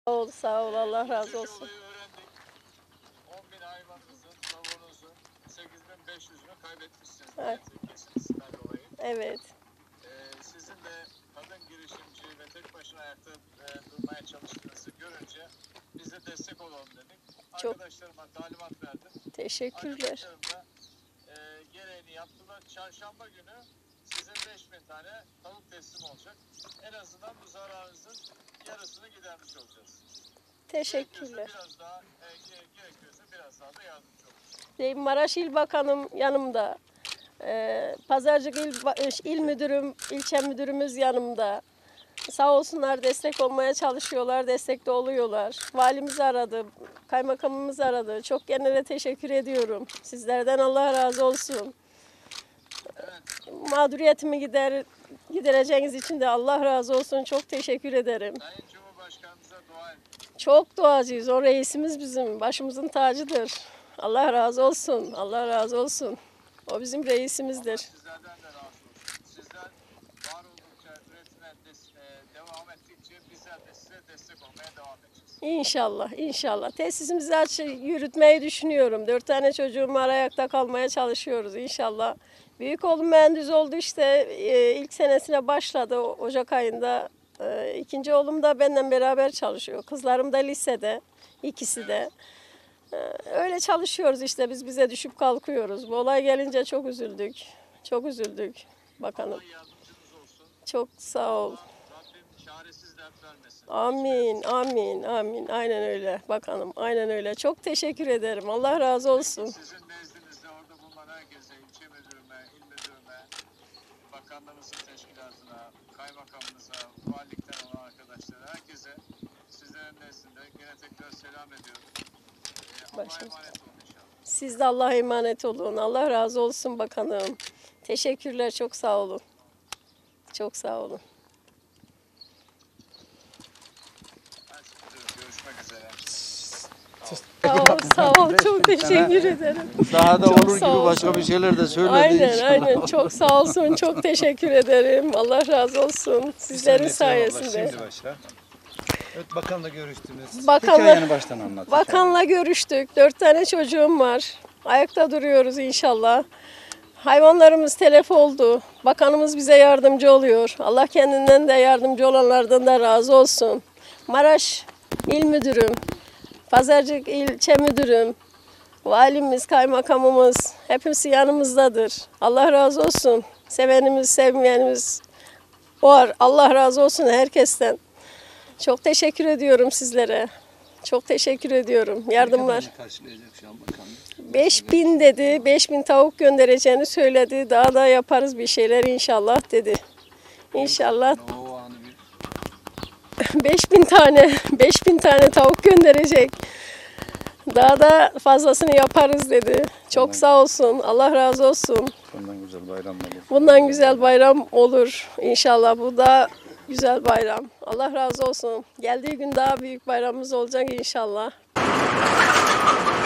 Sağ ol, Allah razı olsun. Öğrendik. 10.000 hayvanınızın, tavuğunuzun 8.500'ünü kaybetmişsiniz. Evet. Kesintisinden dolayı. Evet. Sizin de kadın girişimci ve tek başına ayakta durmaya çalıştığınızı görünce biz de destek olalım dedik. Çok Arkadaşlarıma talimat verdim. teşekkürler. Arkadaşlarım da gereğini yaptılar. Çarşamba günü sizin 5.000 tane tavuk teslim olacak. En azından bu zararınızın yarısını gidermiş olacağız. Teşekkürler. Gerekiyorsa biraz daha da yardımcı oluruz. Maraş İl Bakanım yanımda. Pazarcık İl Müdürüm, ilçe müdürümüz yanımda. Sağ olsunlar, destek olmaya çalışıyorlar, destekte oluyorlar. Valimiz aradı, kaymakamımız aradı. Çok genele teşekkür ediyorum. Sizlerden Allah razı olsun. Mağduriyetimi gidereceğiniz için de Allah razı olsun. Çok teşekkür ederim. Sayın Cumhurbaşkanımıza dua edin. Çok duacıyız. O reisimiz bizim. Başımızın tacıdır. Allah razı olsun. Allah razı olsun. O bizim reisimizdir. Sizlerden de razı olsun. Sizler var oldukça, üretime devam ettikçe bizler de size destek olmaya devam edeceğiz. İnşallah, inşallah. Tesisimizi yürütmeyi düşünüyorum. 4 tane çocuğum var, ayakta kalmaya çalışıyoruz inşallah. Büyük oğlum mühendis oldu işte. İlk senesine başladı Ocak ayında. İkinci oğlum da benden beraber çalışıyor. Kızlarım da lisede, ikisi de. Öyle çalışıyoruz işte, biz bize düşüp kalkıyoruz. Bu olay gelince çok üzüldük. Çok üzüldük bakanım. Allah yardımcınız olsun. Çok sağ ol. Rabbim çaresiz dert vermesin. Amin, amin, amin. Aynen öyle bakanım, aynen öyle. Çok teşekkür ederim. Allah razı olsun. Sizin nezdinizde orada bulunan herkese, ilçe müdürüme, il müdürüme, bakanlığımızın teşkilatına, kaymakamımıza, valilikten olan arkadaşlara, herkese sizlerin nezdinde gene tekrar selam ediyorum. Allah'a emanet olun inşallah. Siz de Allah'a emanet olun. Allah razı olsun bakanım. Teşekkürler, çok sağ olun. Çok sağ olun. Görüşmek üzere. Sağ ol, çok teşekkür ederim. Daha da Çok olur sağ gibi olsun. başka bir şeyler de söyledi. Aynen, inşallah. aynen. Çok sağ olsun, çok teşekkür ederim. Allah razı olsun. Sizlerin sayesinde. Şimdi başla. Evet, bakanla görüştünüz. Bakanla, baştan anlat. bakanla görüştük. 4 tane çocuğum var. Ayakta duruyoruz inşallah. Hayvanlarımız telef oldu. Bakanımız bize yardımcı oluyor. Allah kendinden de yardımcı olanlardan da razı olsun. Maraş İl Müdürüm, Pazarcık İlçe Müdürüm, valimiz, kaymakamımız hepsi yanımızdadır. Allah razı olsun. Sevenimiz, sevmeyenimiz var. Allah razı olsun herkesten. Çok teşekkür ediyorum sizlere. Çok teşekkür ediyorum. Yardımlar. Karşılayacak şu an bakanlık. 5.000 dedi. 5.000 tavuk göndereceğini söyledi. Daha da yaparız bir şeyler inşallah dedi. İnşallah O anı bir 5.000 tane tavuk gönderecek. Daha da fazlasını yaparız dedi. Çok sağ olsun. Allah razı olsun. Bundan güzel bayram olur. Bundan güzel bayram olur. İnşallah bu da güzel bayram. Allah razı olsun. Geldiği gün daha büyük bayramımız olacak inşallah.